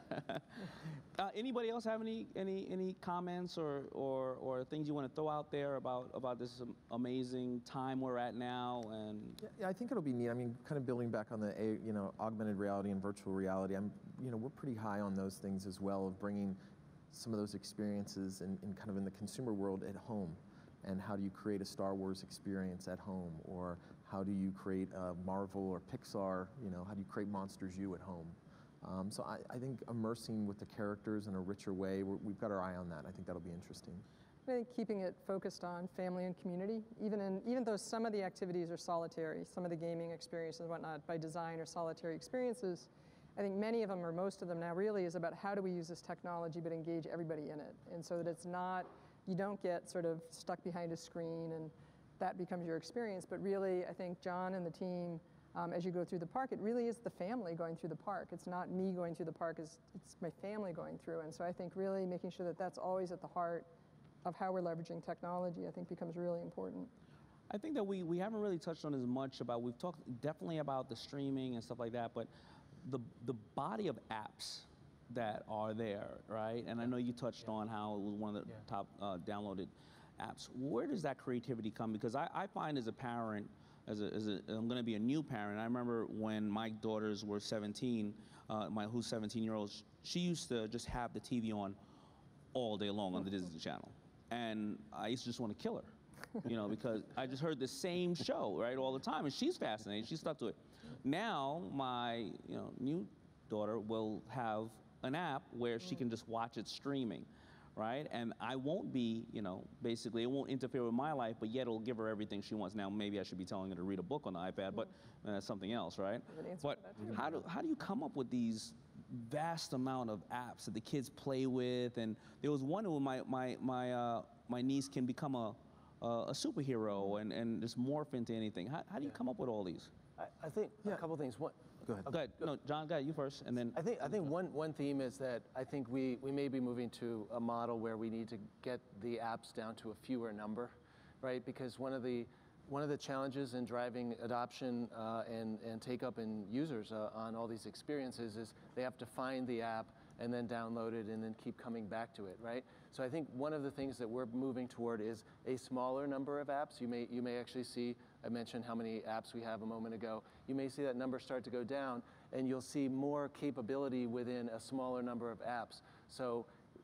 uh, anybody else have any any any comments or or or things you want to throw out there about about this amazing time we're at now? And yeah, yeah, I think it'll be neat. I mean, kind of building back on the you know augmented reality and virtual reality. I'm you know we're pretty high on those things as well, of bringing some of those experiences in, in kind of in the consumer world at home. And how do you create a Star Wars experience at home? Or how do you create a Marvel or Pixar, you know, how do you create Monsters U at home? Um, so I, I think immersing with the characters in a richer way, we're, we've got our eye on that. I think that'll be interesting. I think keeping it focused on family and community, even in, even though some of the activities are solitary, some of the gaming experiences and whatnot by design are solitary experiences, I think many of them, or most of them now, really is about how do we use this technology but engage everybody in it, and so that it's not, you don't get sort of stuck behind a screen and that becomes your experience. But really, I think John and the team, um, as you go through the park, it really is the family going through the park. It's not me going through the park, it's, it's my family going through. And so I think really making sure that that's always at the heart of how we're leveraging technology, I think becomes really important. I think that we, we haven't really touched on as much about, we've talked definitely about the streaming and stuff like that, but the, the body of apps that are there, right? And I know you touched yeah. on how it was one of the yeah. top uh, downloaded apps. Where does that creativity come? Because I, I find as a parent, as a, as a, I'm going to be a new parent. I remember when my daughters were seventeen, uh, my who's seventeen year olds, she used to just have the T V on all day long on the Disney Channel, and I used to just want to kill her, you know, because I just heard the same show right all the time, and she's fascinated. She's stuck to it. Now my you know new daughter will have an app where she can just watch it streaming, right? And I won't be, you know, basically it won't interfere with my life, but yet it'll give her everything she wants. Now maybe I should be telling her to read a book on the iPad, but uh, that's something else, right? But how do how do you come up with these vast amount of apps that the kids play with? And there was one where my my my uh, my niece can become a a, a superhero and and just morph into anything. How how do you come up with all these? I, I think yeah. a couple things. One. Go ahead. Go ahead. No, John, go ahead. You first, and then. I think I think one one theme is that I think we we may be moving to a model where we need to get the apps down to a fewer number, right? Because one of the one of the challenges in driving adoption uh, and and take up in users uh, on all these experiences is they have to find the app and then download it and then keep coming back to it, right? So I think one of the things that we're moving toward is a smaller number of apps. You may you may actually see, I mentioned how many apps we have a moment ago. You may see that number start to go down, and you'll see more capability within a smaller number of apps. So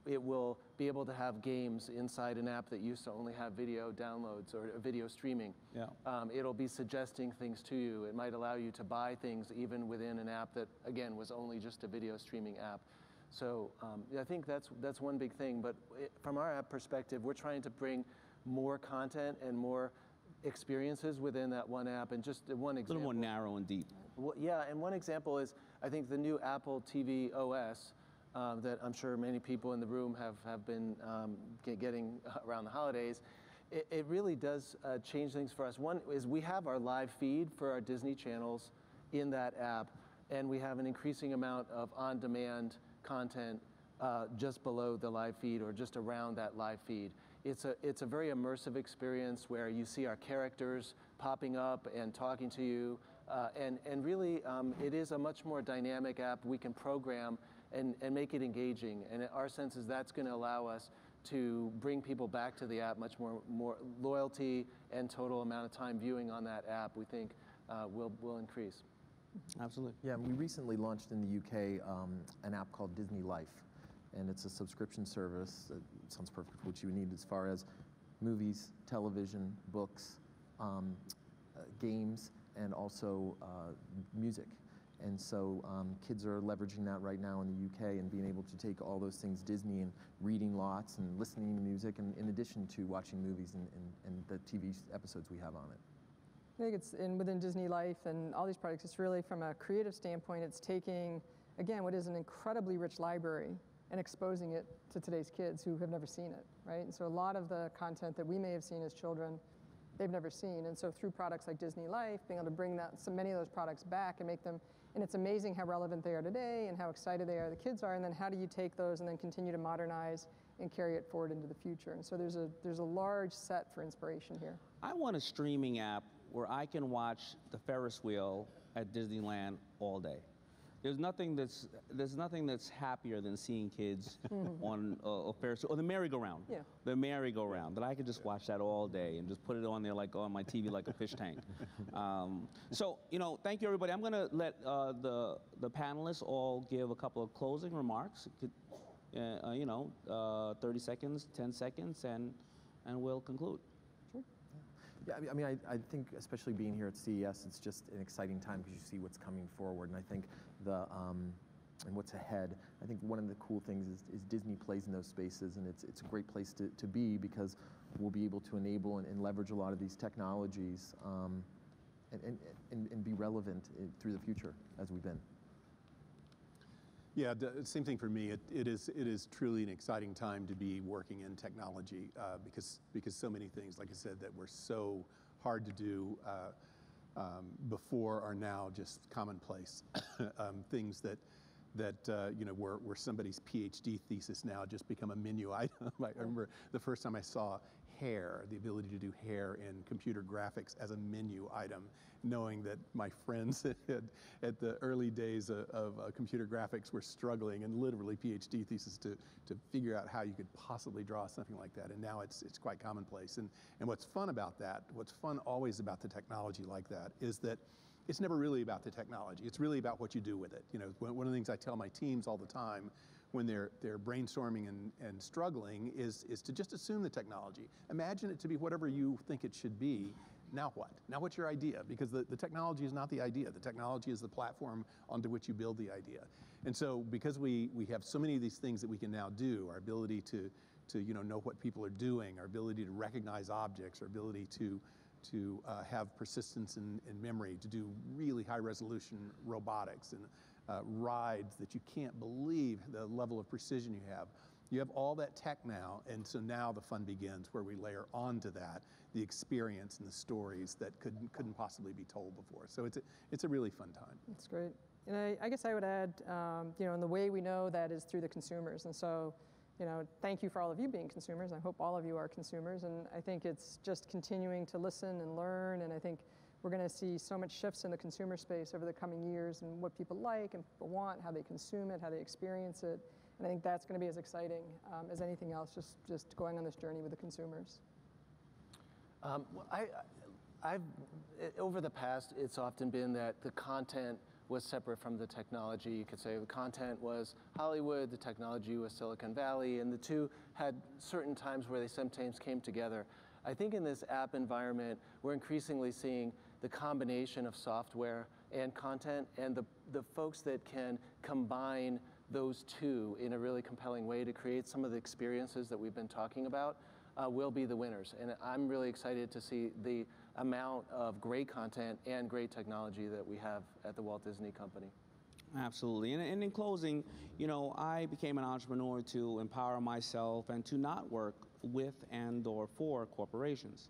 it will be able to have games inside an app that used to only have video downloads or video streaming. Yeah. Um, it'll be suggesting things to you. It might allow you to buy things even within an app that, again, was only just a video streaming app. So um, I think that's, that's one big thing. But it, from our app perspective, we're trying to bring more content and more experiences within that one app. And just one example. A little more narrow and deep. Well, yeah, and one example is, I think the new Apple T V O S, Um, that I'm sure many people in the room have, have been um, get, getting around the holidays, it, it really does uh, change things for us. One is we have our live feed for our Disney channels in that app, and we have an increasing amount of on-demand content uh, just below the live feed or just around that live feed. It's a, it's a very immersive experience where you see our characters popping up and talking to you, uh, and, and really um, it is a much more dynamic app. We can program And, and make it engaging. And our sense is that's going to allow us to bring people back to the app, much more, more loyalty and total amount of time viewing on that app, we think uh, will, will increase. Absolutely. Yeah, we recently launched in the U K um, an app called Disney Life, and it's a subscription service. It sounds perfect for what you would need as far as movies, television, books, um, uh, games, and also uh, music. And so um, kids are leveraging that right now in the U K and being able to take all those things Disney and reading lots and listening to music, and in addition to watching movies and, and, and the T V episodes we have on it. I think it's in within Disney Life and all these products, it's really from a creative standpoint, it's taking, again, what is an incredibly rich library and exposing it to today's kids who have never seen it, right? And so a lot of the content that we may have seen as children, they've never seen. And so through products like Disney Life, being able to bring that, so many of those products back and make them, and it's amazing how relevant they are today and how excited they are, the kids are, and then how do you take those and then continue to modernize and carry it forward into the future. And so there's a, there's a large set for inspiration here. I want a streaming app where I can watch the Ferris wheel at Disneyland all day. There's nothing that's there's nothing that's happier than seeing kids on a, a Ferris or the merry-go-round. Yeah. The merry-go-round. That I could just watch that all day and just put it on there like on my T V like a fish tank. Um, so you know, thank you everybody. I'm going to let uh, the the panelists all give a couple of closing remarks. Uh, uh, you know, uh, thirty seconds, ten seconds, and and we'll conclude. Yeah, I mean, I, I think especially being here at C E S, it's just an exciting time because you see what's coming forward, and I think the um, and what's ahead. I think one of the cool things is, is Disney plays in those spaces, and it's it's a great place to, to be because we'll be able to enable and, and leverage a lot of these technologies um, and, and, and, and be relevant through the future as we've been. Yeah, the same thing for me. It, it is it is truly an exciting time to be working in technology uh, because because so many things, like I said, that were so hard to do uh, um, before are now just commonplace. um, things that that uh, you know were, were somebody's PhD thesis now just become a menu item. I remember the first time I saw hair, the ability to do hair in computer graphics as a menu item, knowing that my friends at, at the early days of, of uh, computer graphics were struggling and literally PhD thesis to, to figure out how you could possibly draw something like that. And now it's, it's quite commonplace. And, and what's fun about that, what's fun always about the technology like that, is that it's never really about the technology. It's really about what you do with it. You know, one of the things I tell my teams all the time when they're they're brainstorming and, and struggling is, is to just assume the technology. Imagine it to be whatever you think it should be. Now what? Now what's your idea? Because the, the technology is not the idea. The technology is the platform onto which you build the idea. And so because we, we have so many of these things that we can now do, our ability to, to you know, know what people are doing, our ability to recognize objects, our ability to to uh, have persistence in, in memory, to do really high resolution robotics and uh, rides that you can't believe the level of precision you have. You have all that tech now, and so now the fun begins where we layer onto that the experience and the stories that couldn't, couldn't possibly be told before. So it's a, it's a really fun time. That's great. And I, I guess I would add, um, you know, and the way we know that is through the consumers. And so, you know, thank you for all of you being consumers. I hope all of you are consumers. And I think it's just continuing to listen and learn. And I think we're going to see so much shifts in the consumer space over the coming years and what people like and people want, how they consume it, how they experience it. And I think that's going to be as exciting um, as anything else, just, just going on this journey with the consumers. Um, I, I've, over the past, it's often been that the content was separate from the technology. You could say the content was Hollywood, the technology was Silicon Valley, and the two had certain times where they sometimes came together. I think in this app environment, we're increasingly seeing the combination of software and content, and the, the folks that can combine those two in a really compelling way to create some of the experiences that we've been talking about uh, will be the winners. And I'm really excited to see the amount of great content and great technology that we have at the Walt Disney Company. Absolutely. And, and in closing, you know, I became an entrepreneur to empower myself and to not work with and or for corporations.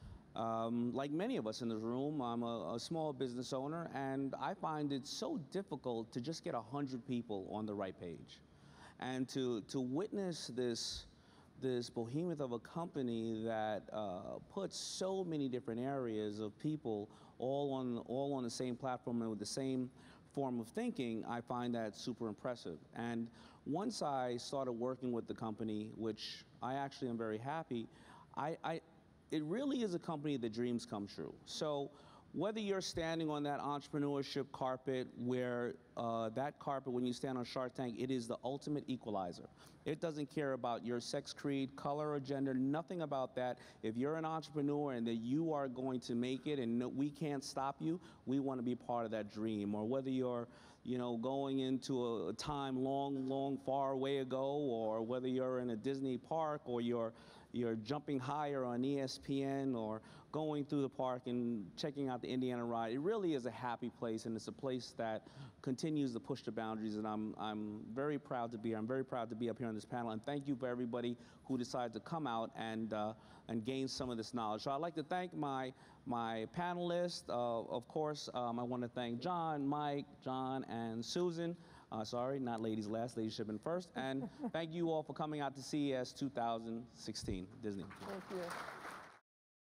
Um, like many of us in this room, I'm a, a small business owner, and I find it so difficult to just get one hundred people on the right page. And to, to witness this, this behemoth of a company that uh, puts so many different areas of people all on, all on the same platform and with the same form of thinking, I find that super impressive. And once I started working with the company, which I actually am very happy, I, I it really is a company that dreams come true. So whether you're standing on that entrepreneurship carpet where uh, that carpet, when you stand on Shark Tank, it is the ultimate equalizer. It doesn't care about your sex, creed, color, or gender, nothing about that. If you're an entrepreneur and that you are going to make it and no, we can't stop you, we want to be part of that dream. Or whether you're you know, going into a time long, long, far away ago, or whether you're in a Disney park, or you're you're jumping higher on E S P N, or going through the park and checking out the Indiana ride. It really is a happy place, and it's a place that continues to push the boundaries, and I'm, I'm very proud to be here. I'm very proud to be up here on this panel, and thank you for everybody who decided to come out and, uh, and gain some of this knowledge. So I'd like to thank my, my panelists. Uh, of course, um, I want to thank John, Mike, John, and Susan. Uh, sorry, not ladies last, ladies should have been first. And thank you all for coming out to C E S two thousand sixteen, Disney. Thank you.